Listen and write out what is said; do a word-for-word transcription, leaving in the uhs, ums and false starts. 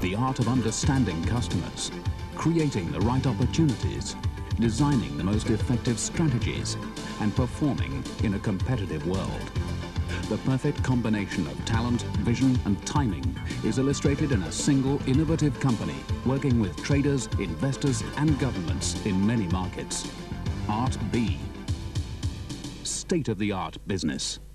the art of understanding customers, creating the right opportunities, designing the most effective strategies, and performing in a competitive world. The perfect combination of talent, vision, and timing is illustrated in a single innovative company working with traders, investors, and governments in many markets. Art B. State-of-the-art business.